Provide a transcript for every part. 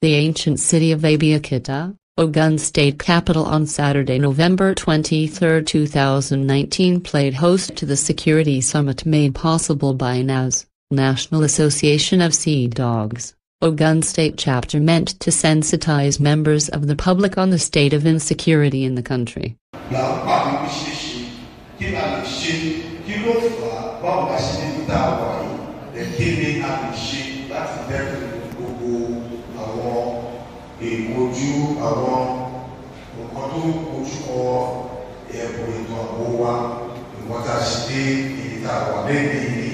The ancient city of Abeokuta, Ogun state capital on Saturday, November 23, 2019 played host to the Security Summit made possible by NAS, National Association of SeaDogs, Ogun state chapter meant to sensitize members of the public on the state of insecurity in the country. Ojú àwọn nǹkan tó ojú kọ ẹ̀bùn ètò ààbò wa nǹkan tá a ṣe dé ibi tá a wà lẹ́yìn ilé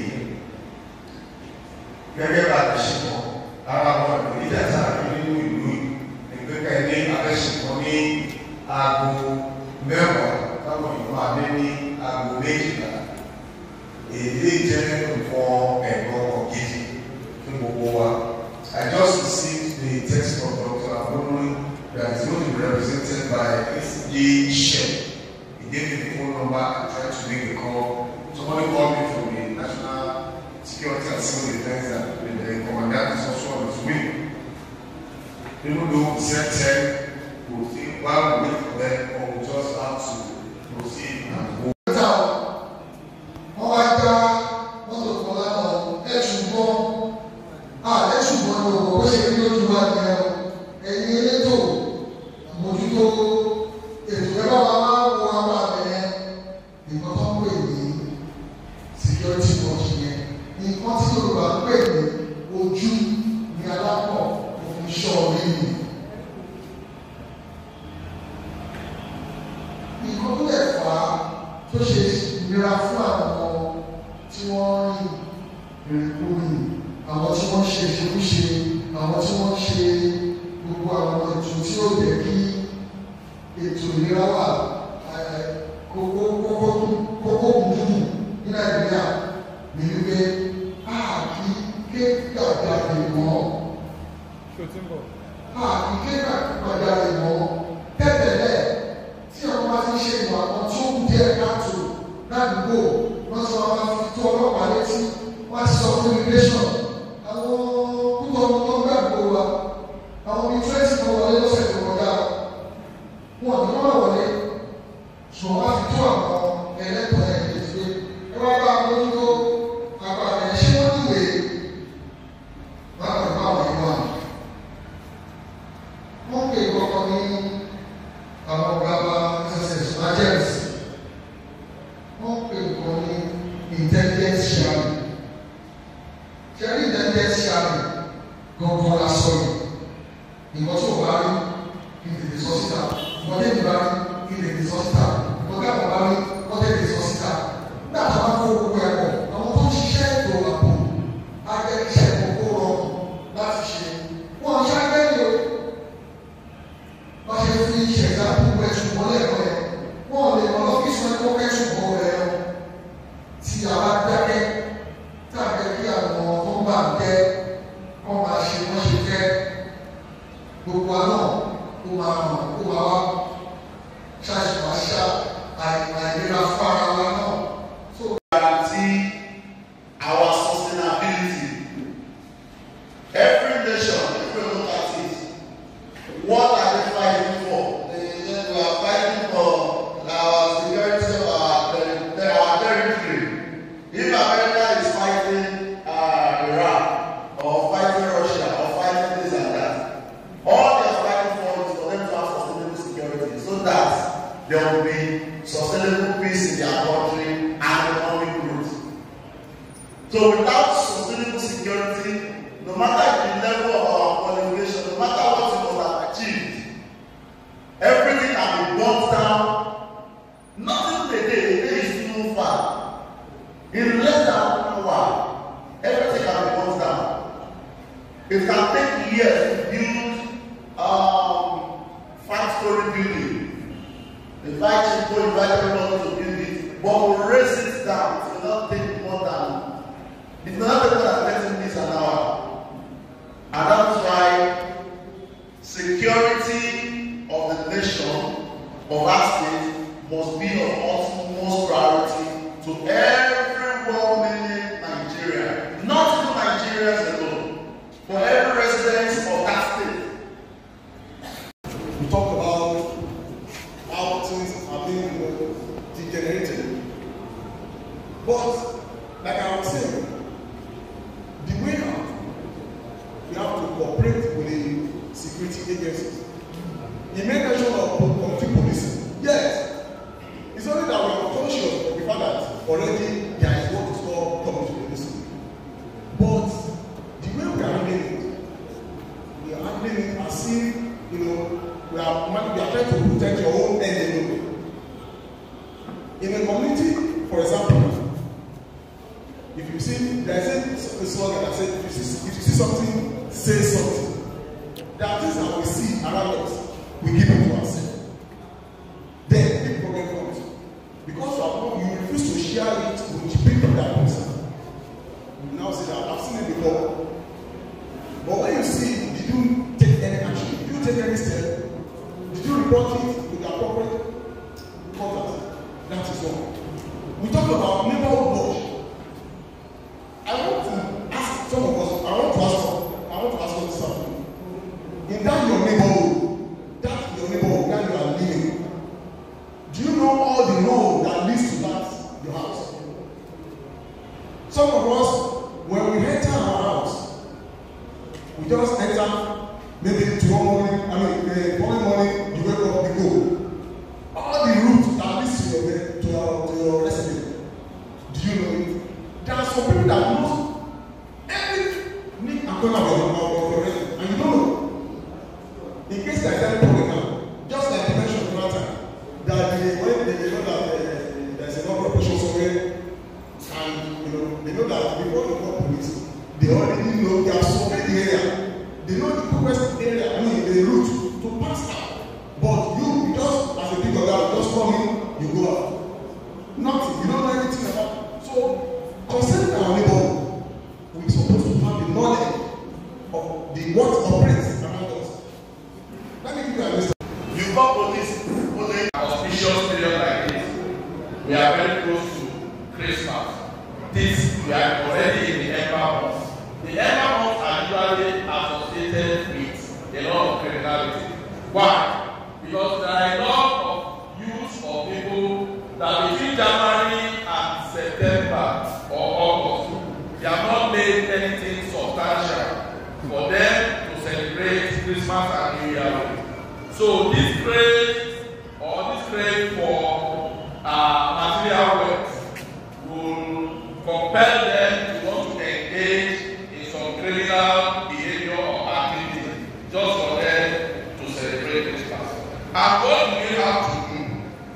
gẹ́gẹ́ bá a ṣe mọ̀ ara wọn ìdílé tá a rí nínú ìlú ìgbẹ́kẹ̀ ní abẹ́sìnkàn ní aago mẹ́wàá táwọn ìlú máa dé ní aago méjìlá èdè jẹ́ nǹkan ẹ̀gbọ́n ọ̀gidi fún gbogbo wa. I just received the text from Dr. Abeokuta that is going to be represented by SG Shep. He gave me the phone number and tried to make a call. Somebody called me from the National Security and Civil Defense that the commandant is also on his way. Even though we said 10, we'll think while we wait for them, or we'll just have to proceed and go. So without sustainable security, no matter the level of our qualification, no matter what we must have achieved, everything can be burnt down. Nothing a day is too far. In less than 1 hour, everything can be burnt down. It can take years to build 5-story building. If I should go invite everyone to build it, but we'll raise it down. It will not take more than it's not more than 30 minutes an hour. And that's why security of the nation, of our state, must be of utmost priority to every well-meaning Nigerian. Not to Nigerians alone, for every resident of that state. cooperate with the security agencies. He made mention of community policing. Yes, it's only that we are conscious of the fact that already there is what is called community policing. But the way we are handling it, we are handling it as if, you know, we are trying to protect your own end alone. In a community, for example, if you see, there is a slogan that says, if you see something, say something. There are things that we see around us, we give it to ourselves. Then the problem comes. Because you refuse to share it with people that concern. You now say that I've seen it before. But when you see, did you take any action? Did you take any step? Did you report it to the appropriate quarters? That is wrong. We talk about neighborhood watch. I want to ask some of us, I want to ask you something. In that your neighborhood, that you are living, do you know all the road that leads to that your house? Some of us, when we enter our house, we just enter, maybe tomorrow morning, the following morning, you wake up, you go. All the routes that leads to your residence, do you know it? There are some people that know every nick and corner of your residence, and you don't know. In case there is any problem now, just like you mentioned last time, that when they know that there is a number of patients somewhere, and they know that before they call police, they already know they have surveyed the area. They know the quickest area, the route to pass out. But you just, as a big guy, just come in, you go out. Nothing. You don't know anything about it. So, concerning our neighborhood, we're supposed to have the knowledge of what operates around us. Let me give you an example. You got police only an auspicious period like this. We are very close to Christmas. We are already in the Ember months. The Ember months are usually associated with a lot of criminality. Why? Because there are a lot of youth or people that between January and September or August, they have not made anything substantial for them to celebrate Christmas and New Year. So this craze for material wealth will compel them to want to engage in some criminal behavior or activity just for them to celebrate Christmas. And what do we have to do?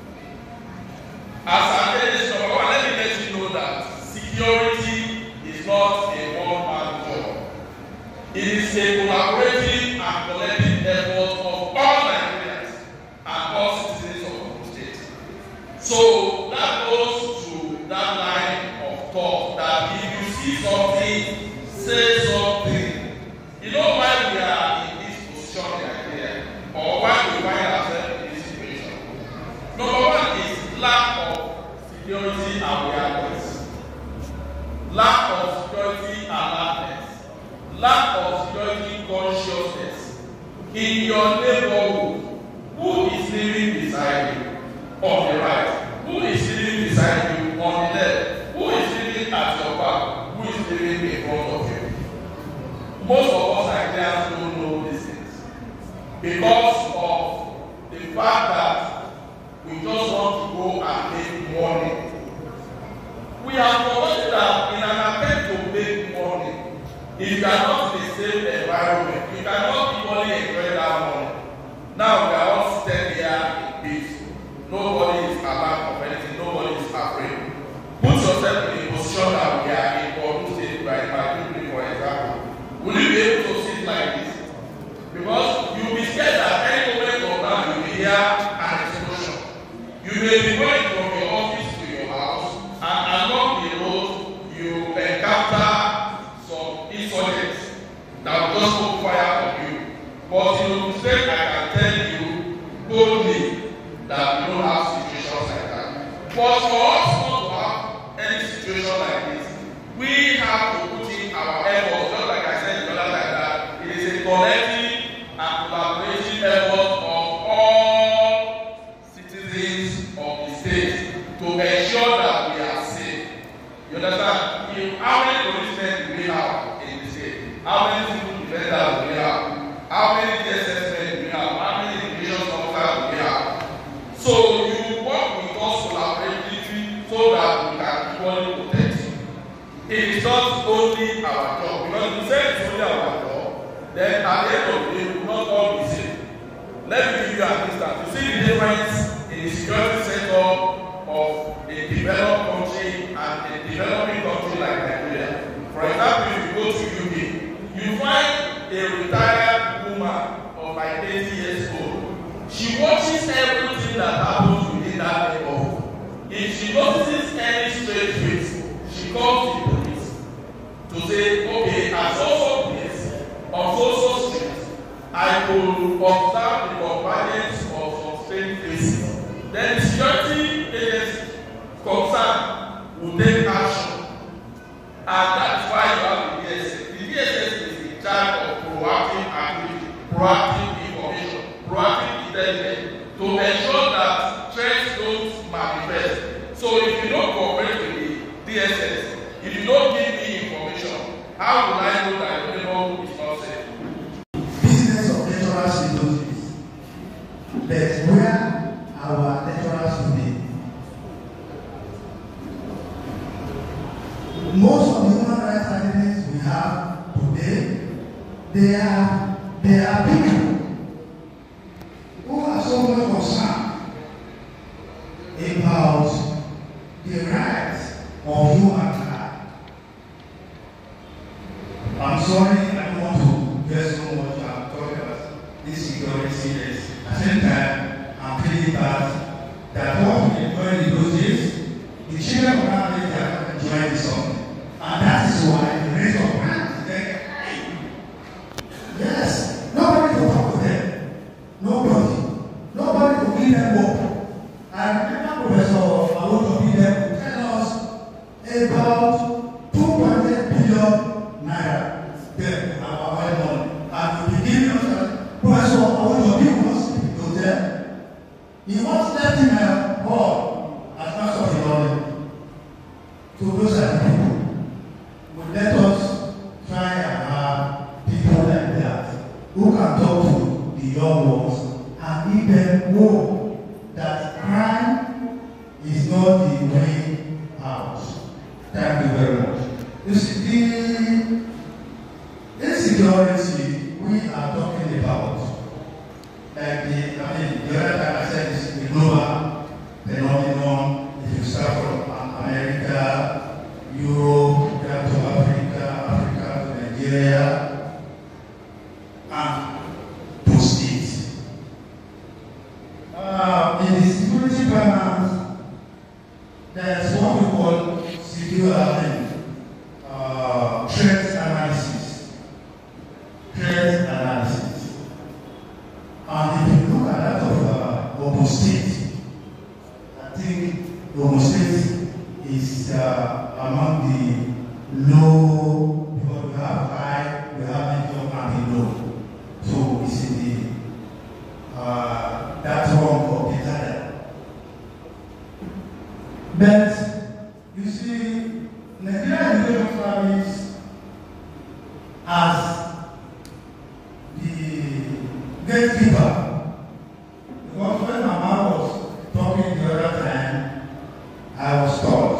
As an nation, let me let you know that security is not a one-man job. It is a collaborative and collective effort of all Nigerians and all citizens of the state. So that goes to that line of thought that if you see something, say something. You know why we are in this position in Nigeria, or why we find ourselves in this situation? Number one is lack of security awareness, lack of security alertness, lack of security consciousness. In your neighborhood, who is living beside you on the right? Who is living beside you on the left? Who is living at your back? Who is living in front of you? Most of us Nigerians don't know these things because of the fact that we just want to go and make money. We have forgotten that in an attempt to make money, if you are not in a safe environment, you cannot equally enjoy that money. Now we are all sitting here in peace. Nobody is alarmed of anything. Nobody is afraid. Put yourself in a position that we are in Ogun State, right? For example, will you be able to sit like this? Because you will be scared that any moment of now you will hear an explosion. You may be going from your office to your house, and along the road you encounter some insurgents that will just put fire on you. But in Ogun State, I can tell you boldly that we don't have situations like that. But for us not to have any situation like this, we have to put in our efforts. Just like I said the other time, that it is a collective and collaborative effort of all citizens of the state to ensure that we are safe. You understand? How many policemen do we have in the state? How many civil defenders do we have? then at the end of the day, we will not all be safe. Let me give you an instance. You see the difference in the security sector of a developed country and a developing country like Nigeria. For example, if you go to UK, you find a retired woman of like 80 years old. She watches everything that happens within that neighborhood. If she notices any strange face, she calls the police to say, okay, at so-so place, on so-so street, I will observe the convergence of some strange faces. Then the security agency concerned will take action. And that's why you have the DSS. The DSS is in charge of proactive activity, proactive information, proactive intelligence to ensure that threats don't manifest. So if you don't cooperate with the DSS, if you don't give me information, how will I know that your neighborhood is not safe? Business of natural resources. That's where our natural should be. Most of the human rights activists we have today, they are people who are so much concerned about the rights of humankind. I'm sorry, I don't want to get so much. I'm talking about this security is. At the same time, I'm feeling bad that what we enjoy in those days, the children of our age are not enjoying the song. And that is why the rate of crime is very high. Yes, nobody will talk to them. Nobody will give them hope. I remember Professor Abeokuta will tell us about 2.8 billion naira there our money. And we begin to Professor Abeokuta will not speak to them. He wants left him hall as much of the money to those people. Let us try and have people like that who can talk to the young ones and give them hope that crime is not the way out. Thank you very much. You see, the insecurity we are talking about, like the other time I said is the global phenomenon. If you start from America, Europe, to Africa to Nigeria, and to states. In the security balance, there is what we call threat analysis. And if you look at that of Ogun State, I think Ogun State is among the low, because we have high, we have medium and the low. So it's in the that wrong for Peter. But you see, Nigeria Education Service as the gatekeeper. Because when my mom was talking the other time, I was taught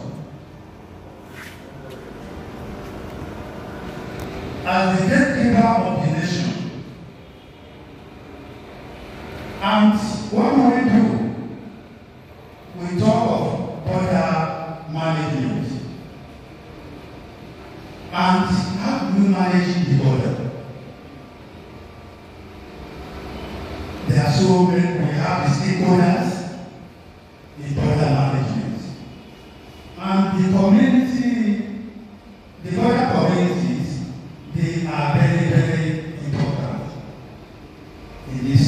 as the gatekeeper of the nation. And what do we do? We talk of border management. And how do we manage the border? There are so many, we have the stakeholders in border management. And the community, the border communities, they are very, very important in this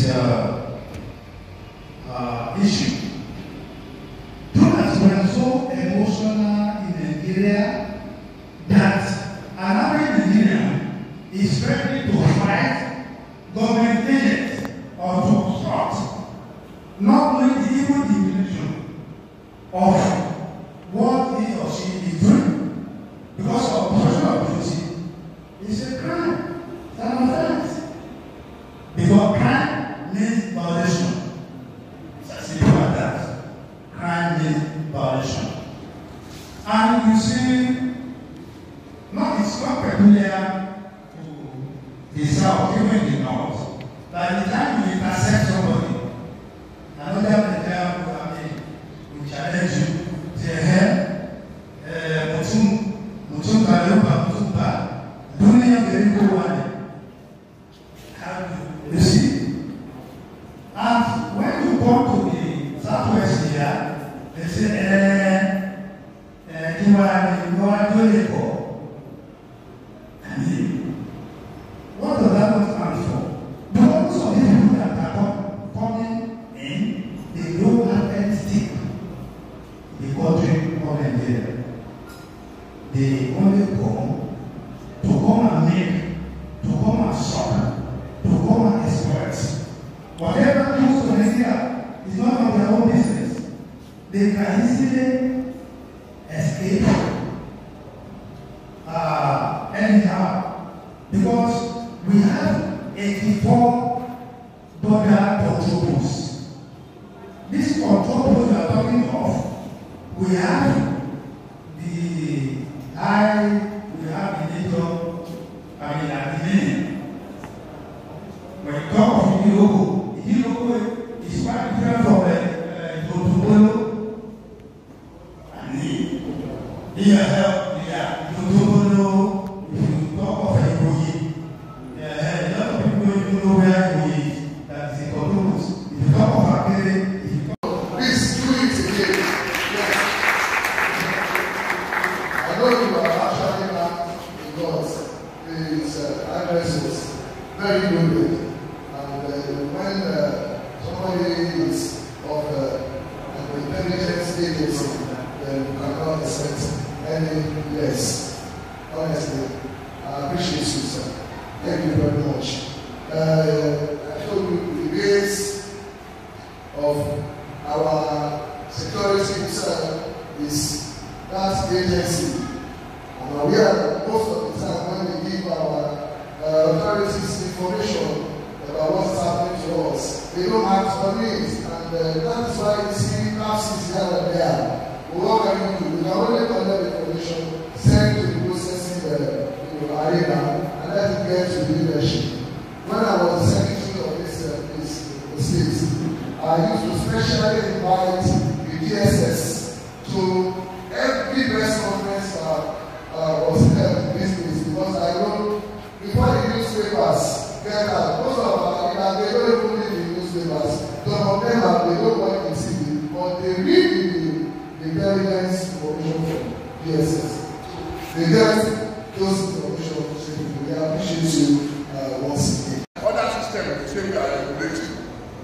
issue. Because we are so emotional in Nigeria that an average Nigerian is ready to fight government agents or to obstruct, not knowing the evil dimension of what he or she is doing. Because obstruction of duty is a crime, it's an offense. Because crime means violation. It's as simple as that. Crime means violation. And you see, it's not peculiar to the You see? And when you come to the southwest here, they say, you are doing for. I mean, what does that not stand for? Because of these people that are coming in, they don't have any stick. The country of Nigeria. They only come to come and make, to come and suck, to come and exploit. Whatever comes to Nigeria is none of their own business. They can easily escape anyhow, because we have 84 border control posts. This control post we are talking of, we have the nature, at the beginning. When you talk of Ilogo is quite different from Totobolo. And he has helped, Totobolo, if you talk of Ilogo, a lot of people don't know where Ilogo is, that is in Totobolo. If you talk of Akere, if you talk please do it again. Yes. I know you are actually not because his addresses very good. And when somebody is of an intelligence agency, then you cannot expect any less. Honestly, I appreciate you, sir. Thank you very much. I told you the base of our security itself is that agency. And we are most of the time when we give our authorities information about what's happening to us, they don't act on it, and that is why you see lapses here and there. But what can you do? We can only collect information, send to the processing arena, and let it get to the leadership. When I was the secretary of this state, I used to specially invite the DSS to every press conference was held in this place, because I know before the newspapers get out, most of our leaders, they don't even read the newspapers. Some of them they don't watch the TV, but they read the intelligence information from DSS. They get those information. We appreciate you once again. Other systems, the same way are regulating.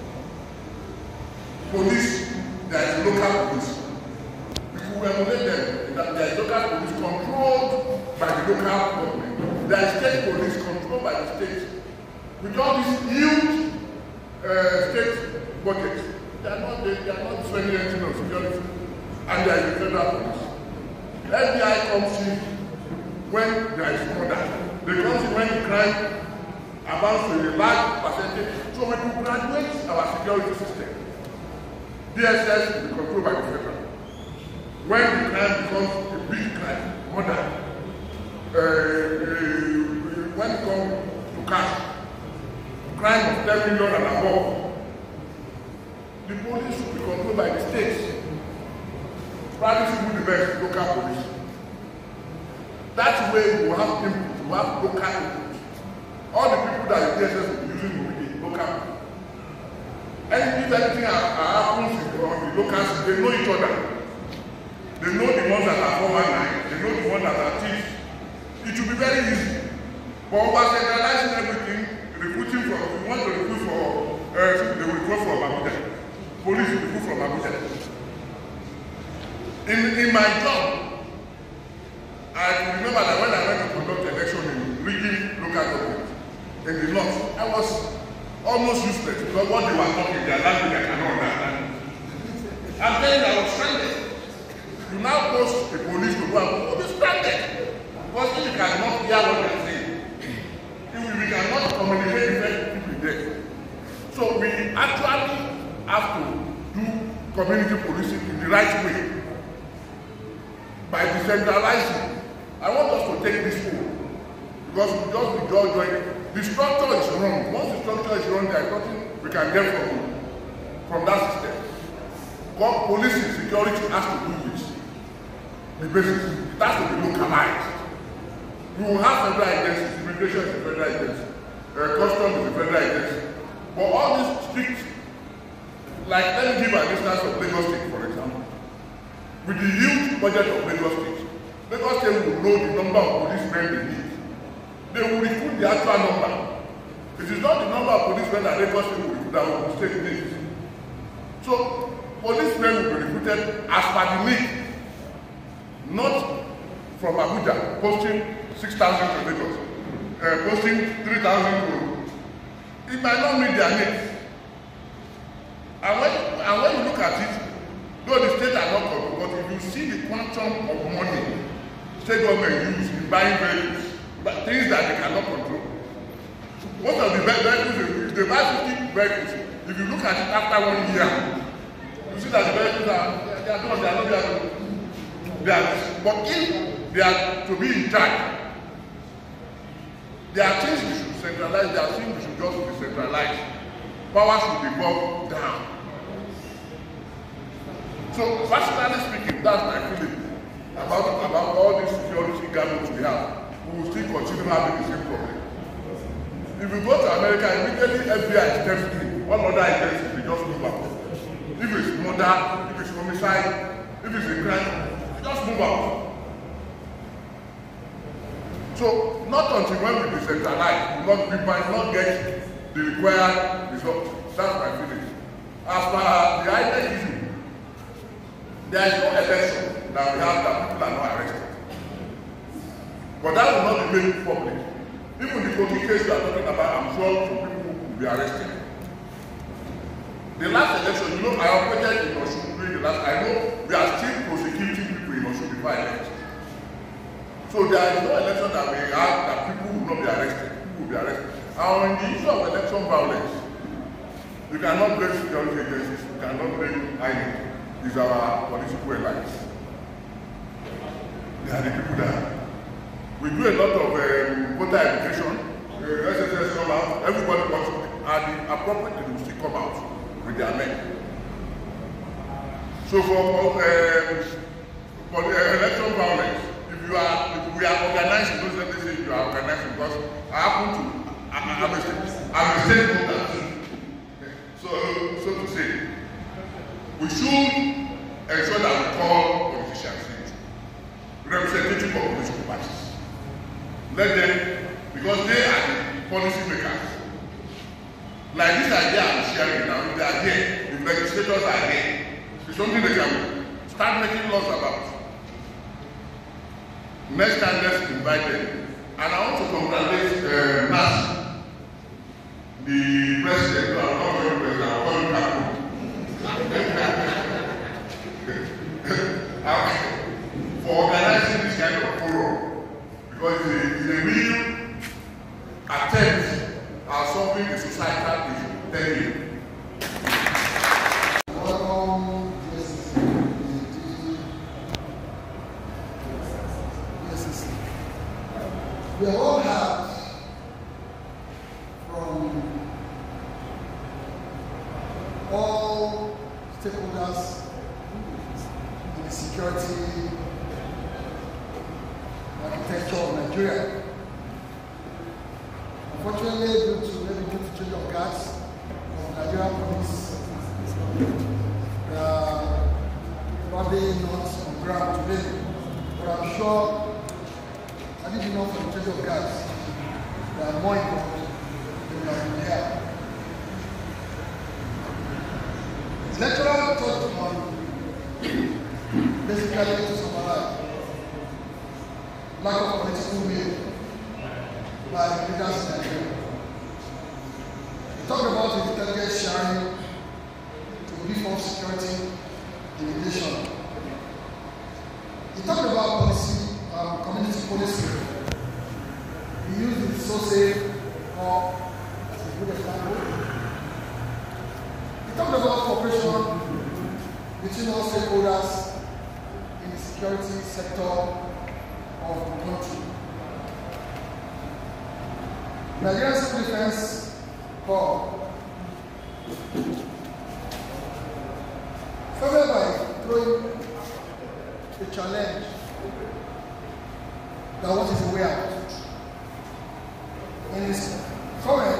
Police, there is local police. If we emulate them, that there is local police controlled by the local government. There is state police controlled by the state. With all these huge state budgets, they are not spending anything on security. And there is the federal police. The FBI comes in when there is murder. They come in when the crime amounts to a large percentage. So when we graduate our security system, DSS will be controlled by the federal. When the crime becomes a big crime, murder, when it comes to cash, crime of 10 million and above, the police will be controlled by the states. Private will be the best, local police. That's where we will have input, we will have local input. All the people that the DSS will be using will be local people. And if anything happens on the locals, they know each other. They know the ones that are 419, they know the ones that are thieves. It will be very easy. But over centralizing everything, recruiting from, we want to recruit for, they will recruit from Abuja. Police will recruit from Abuja. In my job, I remember that when I went to conduct election in rigging local government in the north, I was almost useless because what they were talking, their language I cannot understand. And then I was stranded. You now post the police to go and be stranded. Because if you cannot hear what they are saying, if we cannot communicate effectively there. So we actually have to do community policing in the right way. By decentralizing. I want us to take this home. Because we just be joining. The structure is wrong. Once the structure is wrong, there is nothing we can get from that system. What police and security has to do with the basis. It has to be localized. We will have federal agencies, immigration is a federal agency. Customs is a federal agency. But all these strict, like let me give an instance of Lagos State, for example. With the huge budget of Lagos State will know the number of policemen they need. They will recruit the actual number. It is not the number of policemen that Lagos State will recruit that will state needs. So, policemen will be recruited as per the need, not from Abuja, posting 6,000 to Lagos, posting 3,000 to. It might not meet their needs. And when you look at it, though the state are not controlled, but if you see the quantum of money state government use in buying vehicles, things that they cannot control. Most of the vehicles, if they buy 50 vehicles, if you look at it after 1 year, you see that the vehicles they are not there. But if they are to be in charge, there are things we should centralize, there are things we should just decentralize. Power should be brought down. So, personally speaking, that's my feeling about all these security governments we have. We will still continue having the same problem. If you go to America, immediately FBI steps in, all other agencies will just move out. If it's murder, if it's homicide, if it's a crime, just move out. So, not until when we decentralize, we might not get the required results. That's my feeling. As for the INEC issue, there is no election that we have that people are not arrested. But that will not be made public. Even the Kogi case you are talking about, I'm sure some people will be arrested. The last election, you know, I operated in Osun during the last, I know we are still prosecuting people in Osun before election. So there is no election that we have that people will not be arrested. People will be arrested. And on the issue of election violence, you cannot blame security agencies, you cannot blame INEC. These are our political allies. They are the people that we do a lot of voter education, SSS come out, everybody wants to, and the appropriate will still come out with their men. So for the election violence, if we are organizing, those that they say you are organizing, because I happen to, I'm a state voter. So to say, we should ensure that we call politicians representative of political parties. Let them, because they are the policy makers. Like this idea I'm sharing now, if they are here, if legislators are here, it's something they can start making laws about. Next time, let's invite them. And I want to congratulate NAS, the president, I'm not very president, I'm calling Kaku. For organizing this kind of forum, because it's a real attempt at solving the societal issue. Thank you. Welcome, we all have from all stakeholders in the security architecture of Nigeria. Unfortunately, due to change of guards of Nigerian police, they are probably not on ground today. But I'm sure, I didn't know for the change of guards, they are more important than we are in here. The lecturer touched on basically to summarize lack of political will by leaders in Nigeria. We talk about intelligence sharing to beef up security in the nation. We talk about policy, community policy. We use the SOSAFE or as a good example. We talked about cooperation between all stakeholders in the security sector of the country. Nigerian Civil Defense Corps started by throwing a challenge that what is the way out. In his comment,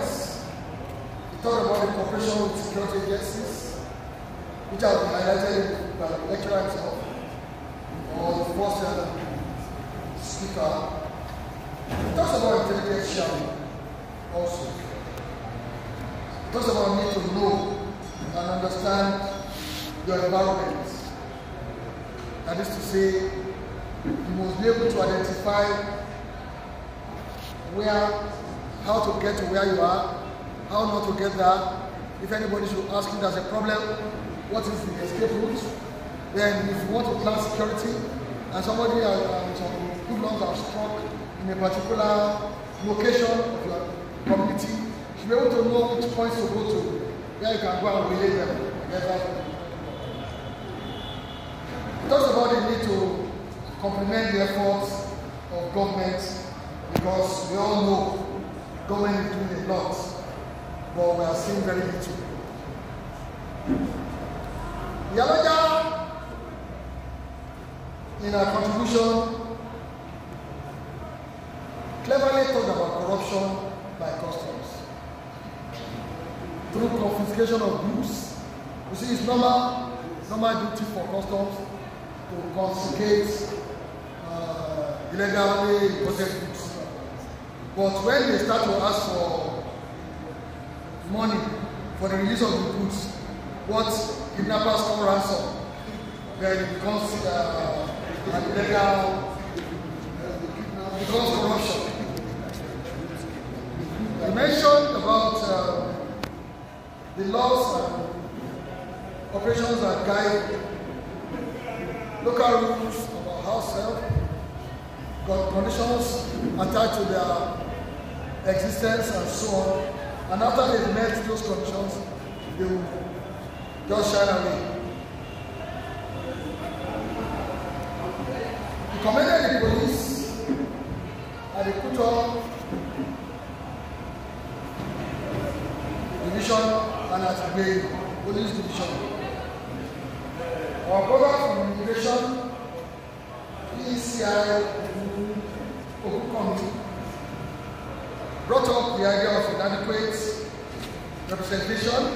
talked about the cooperation with security agencies, which has been highlighted by the lecturer himself, or the first speaker. It talks about intelligence sharing also. It talks about need to know and understand your environment. That is to say, you must be able to identify how to get to where you are, how not to get there. If anybody should ask you there's a problem, what is the escape route? Then if you want to plan security and somebody some hoodlums are struck in a particular location of your community, you should be able to know which points to go to, where you can go and relay them. It talks about the need to complement the efforts of government, because we all know government is doing a lot, but we are seeing very little. Yalaja, in our contribution, cleverly talked about corruption by customs through confiscation of goods. You see, it's normal duty for customs to confiscate illegally imported goods. But when they start to ask for money for the release of the goods, what kidnappers call ransom, then it becomes an illegal, it becomes corruption. You mentioned about the laws and operations that guide local rules about house help, got conditions attached to their existence and so on. And after they've met those conditions, they will just shine away. He commended the police at the Abeokuta division and at the police division. Our brother from immigration, Ogun, brought up the idea of inadequate representation.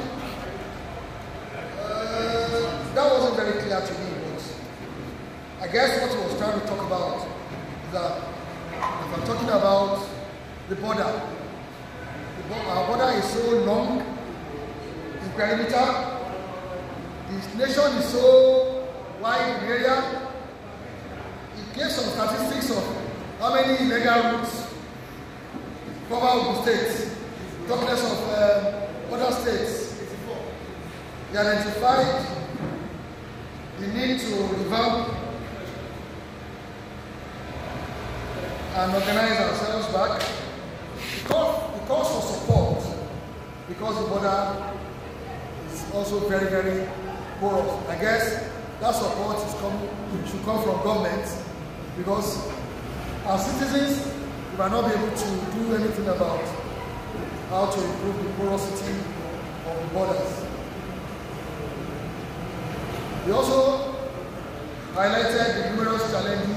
That wasn't very clear to me, but I guess what he was trying to talk about is that if I'm talking about the border, our border is so long in perimeter, this nation is so wide in area. It gave some statistics of how many illegal routes cover Ogun State, talk less of other states. They identified the need to revamp and organize ourselves back. The cause for support, because the border is also very, very porous. I guess that support should come from government, because as citizens, we might not be able to do anything about how to improve the porosity of the borders. We also highlighted the numerous challenges